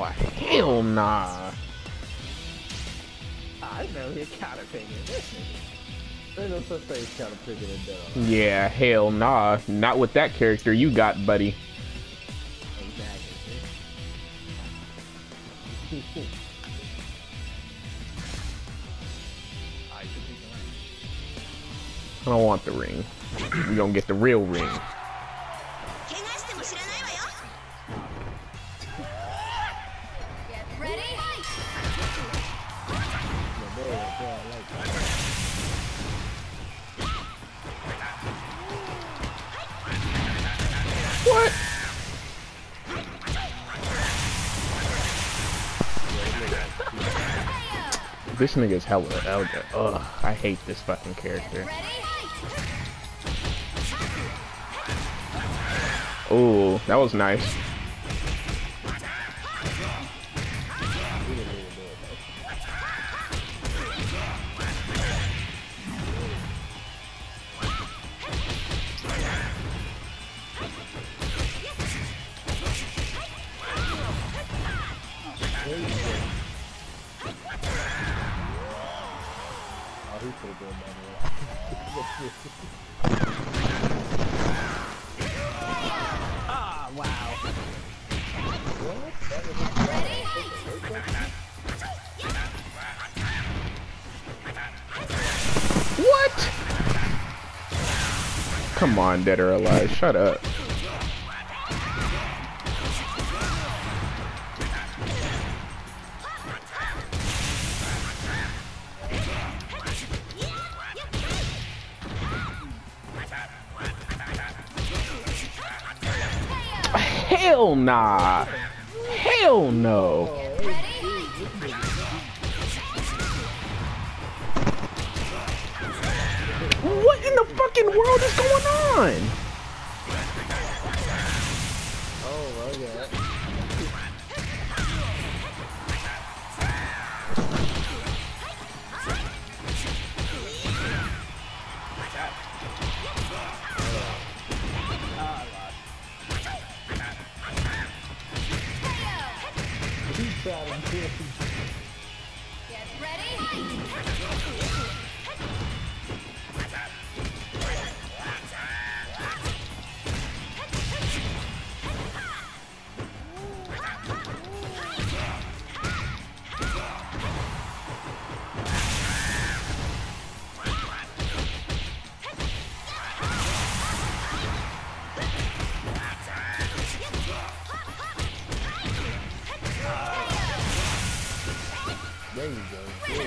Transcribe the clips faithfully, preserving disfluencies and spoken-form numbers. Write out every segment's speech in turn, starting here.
Oh, hell nah. I know he's counter picking. There's no such thing as counter picking in Dead or Alive. Yeah, hell nah. Not with that character you got, buddy. Exactly. I don't want the ring. We gonna get the real ring. Get ready. What? This nigga's hella elder. Ugh, I hate this fucking character. Oh, that was nice. Ah, wow. What? Come on, Dead or Alive, shut up. Hell nah. Hell no. What in the fucking world is going on? Oh, okay. Get ready. There you go. There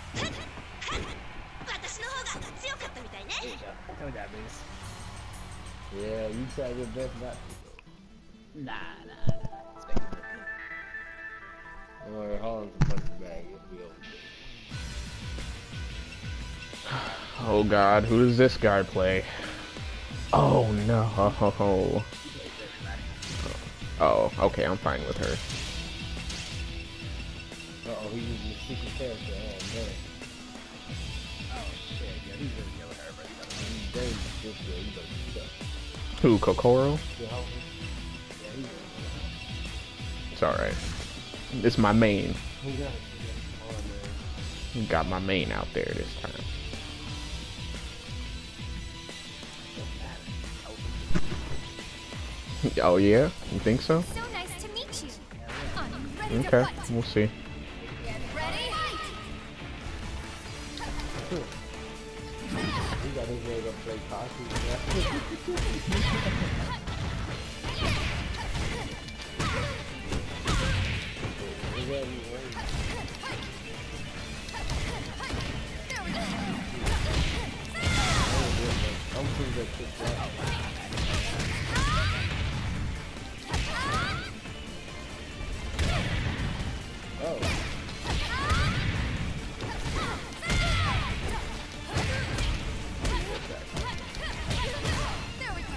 you go. Tell me that, please. Yeah, you try your best not to go. Nah, nah, nah. Expect it. Don't worry, Holland's a punch bag. It'll be over. Oh god, who does this guy play? Oh no. Oh, okay, I'm fine with her. Uh oh, he using the secret character. Oh man. Oh shit, yeah, he's gonna kill her, but he's very good. He better be stuck. Who, Kokoro? Yeah, he's gonna It's alright. It's my main. He got it. He got it. Got my main out there this time. Oh yeah? You think so? So nice to meet you. I'm ready to Okay, fight. we'll see. Get ready. He got his way to play costume. I'm pretty good kick that. Oh. There we go.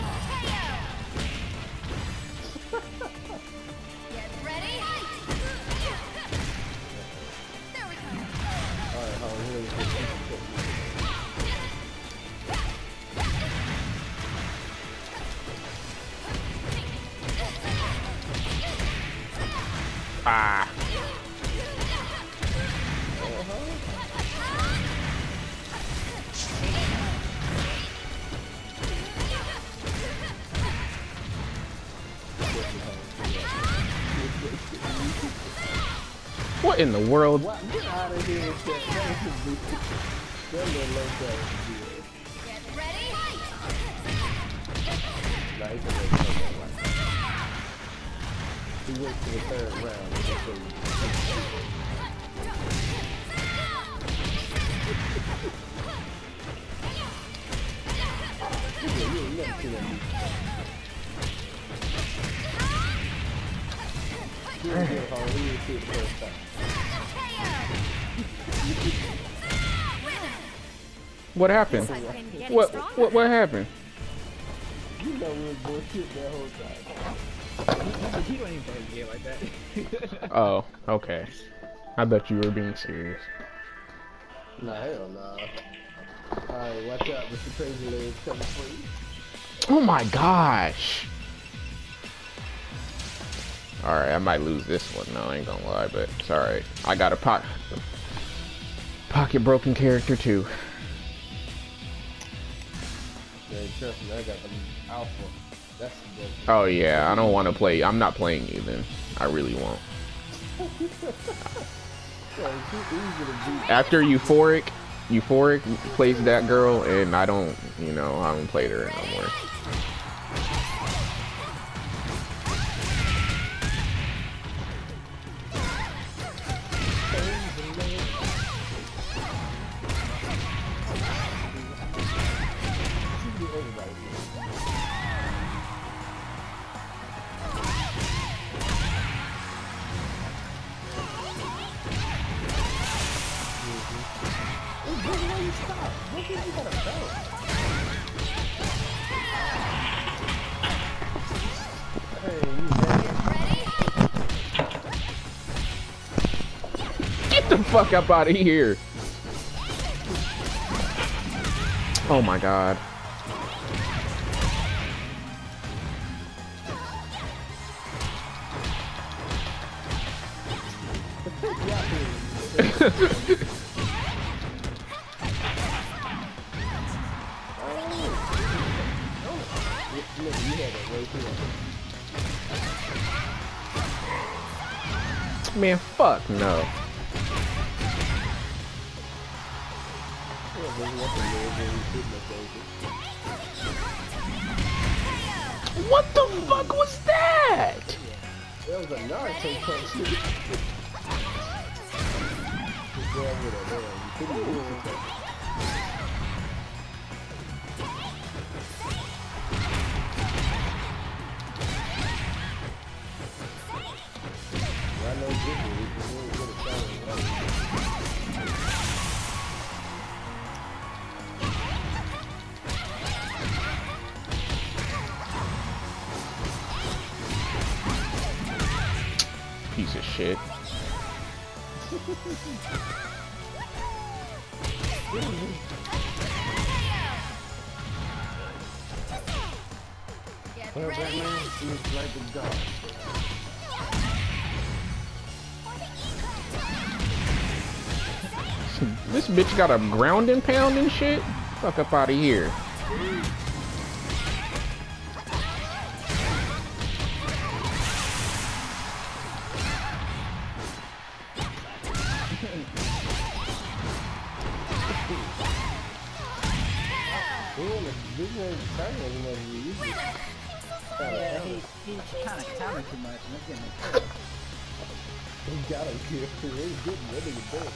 Get ready. There we go. Alright, hold on. Here we go. Ah. What in the world? What? Get out of here with that. That little low Get ready? Nah, he can make that one. He went to the third round. He can show you. Yeah, you ain't never seen that movie. He was good, Holly. He was good the first time. What happened? What what what happened? You know we was bullshit that whole time. He don't even play a game like that. Oh, okay. I thought you were being serious. Nah, hell nah. Alright, watch out, Mister Crazy Legs coming for you. Oh my gosh. Alright, I might lose this one. No, I ain't gonna lie, but it's alright. I got a pocket pocket broken character too. Yeah, trust me, I got the alpha. That's the broken. Oh yeah, I don't want to play. I'm not playing you then. I really won't. Yeah, it's too easy to beat. After Euphoric, Euphoric plays that girl, and I don't, you know, I don't play her no more. Get the fuck up out of here! Oh my god. Man, fuck no. What the fuck was that? That was a Naruto punch. Just go over there, there. You couldn't do it. I know this one, we can really get a shot at it. Piece of shit. Get Well, ready? Batman seems like a god. This bitch got a ground and pound and shit? Fuck up out of here. Yeah, he, he's kind of counter too much, and that's getting me. He got him here. He's getting rid of the bit.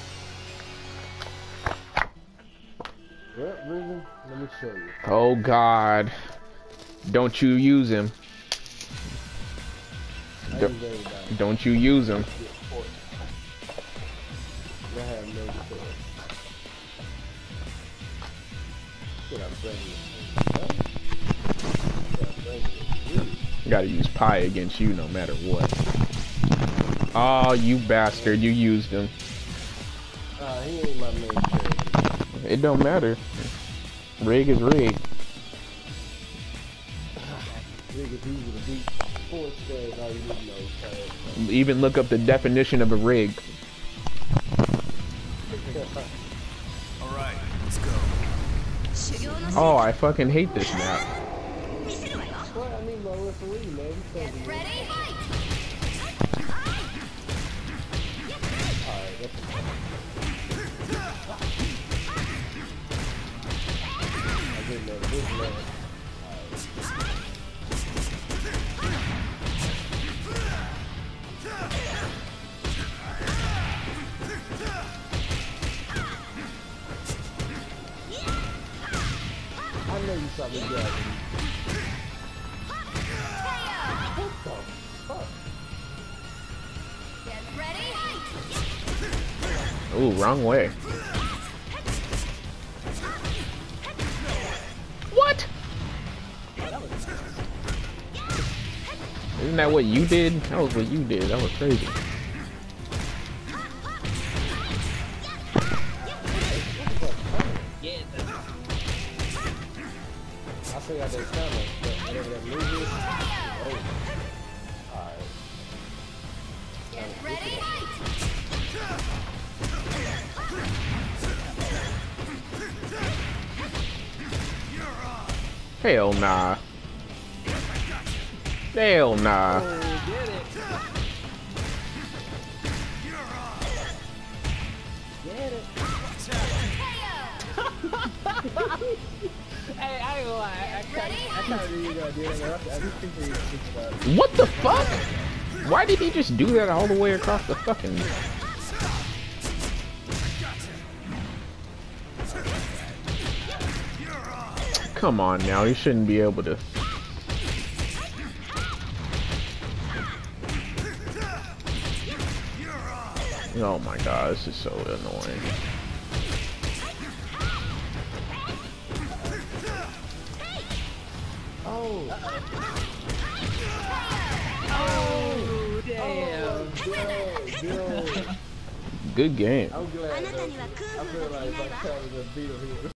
Well, Risen, let me show you. Oh god. Don't you use him. I Don't, use everybody. don't you use him. Get forty. I have no choice. Get up, President. Gotta use Pi against you no matter what. Oh, you bastard. You used him. Uh, he ain't my main character. It don't matter. Rig is rig. Rig is easy to beat. full stairs, all you need to know. Even look up the definition of a rig. Alright, let's go. Oh, I fucking hate this map. Well, I need my referee, man. Get ready, fight! Alright, that's I didn't know this man. I know you saw me grabbing. What the fuck? Get ready, fight! Ooh, wrong way. What? Isn't that what you did? That was what you did. That was crazy. I still got that camera, but whatever that move is. Oh. Alright. Get ready, fight! Hell nah. Hell nah. Oh, get it. Get it. Hey, I ain't gonna lie. I, I kind I kind of knew you were gonna do that. I just think you fixed that. What the fuck? Why did he just do that all the way across the fucking... Come on now, he shouldn't be able to... Oh my god, this is so annoying. Oh. Oh, damn. Yo, yo. Good game. I'm glad. though. I feel like if I counted a beat of him.